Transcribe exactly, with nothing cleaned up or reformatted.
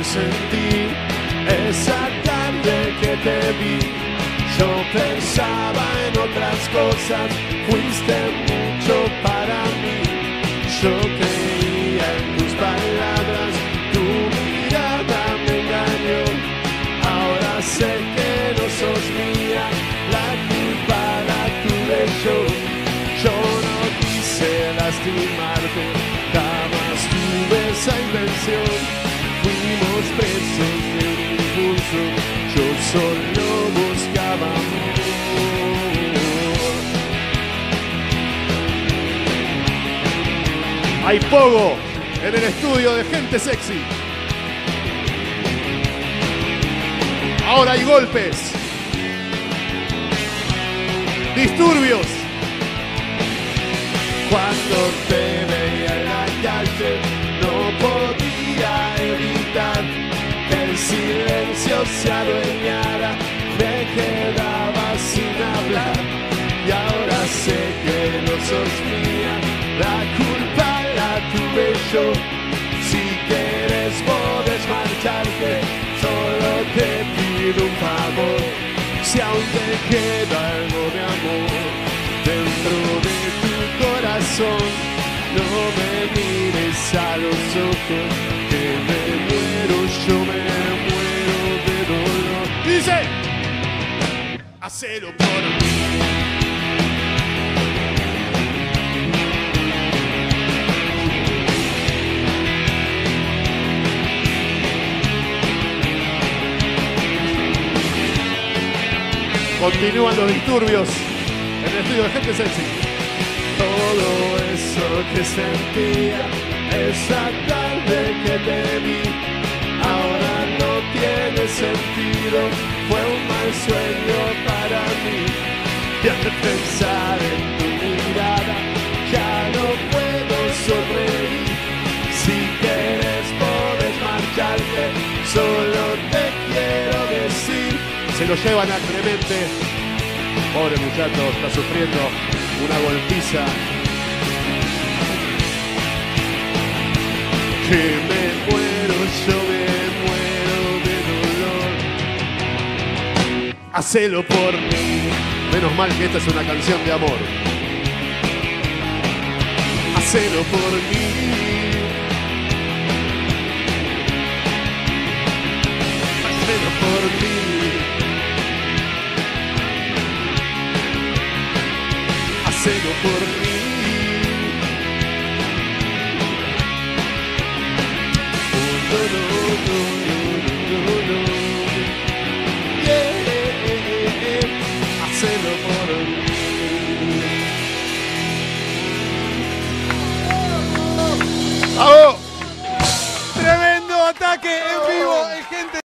sentí esa tarde que te vi. Yo pensaba en otras cosas, fuiste mucho para mí. Yo creía en tus palabras, tu mirada me engañó. Ahora sé que no sos mía, la culpa la tuve yo. Yo no quise lastimarte, jamás tuve esa intención. Fuimos presos del impulso, yo solo buscaba amor. Hay pogo en el estudio de Gente Sexy. Ahora hay golpes, disturbios. Cuando te veía en la calle no podía evitar que el silencio se adueñara. Me quedaba sin hablar y ahora sé que no sos mía. La culpa la tuve yo. Si quieres podés marcharte, solo te pido un favor. Si aún te queda algo de amor dentro de tu corazón, no me mires a los ojos, que me muero, yo me muero de dolor. Dice, hacelo por mí. continúan los disturbios en el estudio de Gente Sexy. Todo eso que sentía esa tarde que te vi, ahora no tiene sentido, fue un mal sueño para mí. Y al pensar en tu mirada, ya no puedo sonreír. Si quieres podés marcharte, solo te quiero decir. Se lo llevan a Clemente. Pobre muchacho, está sufriendo una golpiza. Que me muero, yo me muero de dolor. Hacelo por mí. Menos mal que esta es una canción de amor. Hacelo por mí. Hacelo por mí. Hacelo por mí.